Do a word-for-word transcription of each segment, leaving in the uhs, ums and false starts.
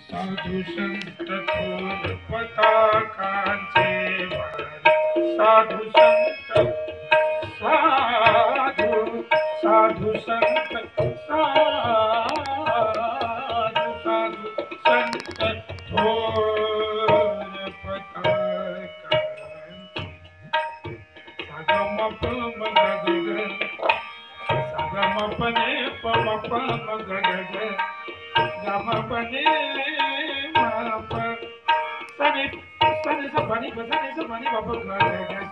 साधु संत थोर पताकांचे वार साधु संत साधु साधु संत साधु साधु संत थोर पताकांचे सागम पम गग सागम पने पम पम गग गम पने मप सनि सनि स पनि प सनि स पनि पप गग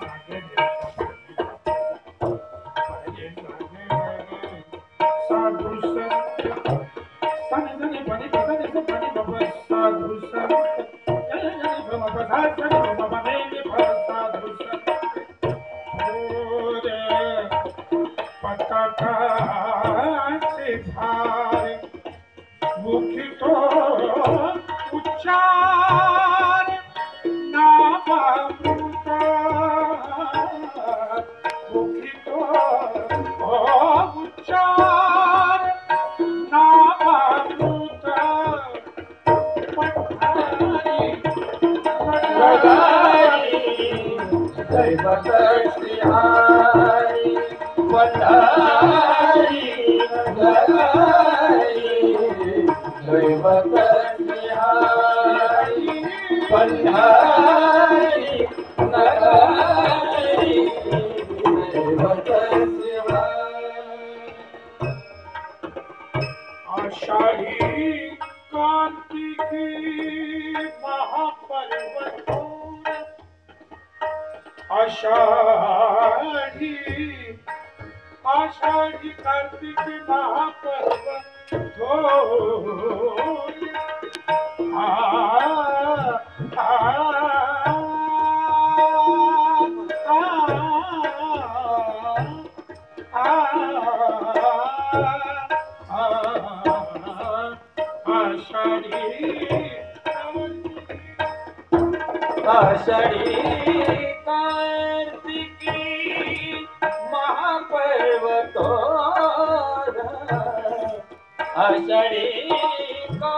साधु संत सनि सनि पनि प सनि स पनि पप साधु संत जय जय भम प सनि भम पने प साधु संत पताका से भार मुख तो उच्चार नामामृत मुख तो उच्चार नामामृत पठारी पठारी दैवत श्रीहारी पठारी दैवत श्रीहारी पठारी नगारी दैवत श्रीहारी आषाढ़ी कार्तिकी महापर्व आषाढ़ी आषाढ़ी कार्तिक महापर्व आ आषाढ़ी कार्तिकी महापर्व आषाढ़ी का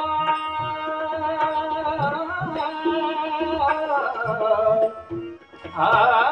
आ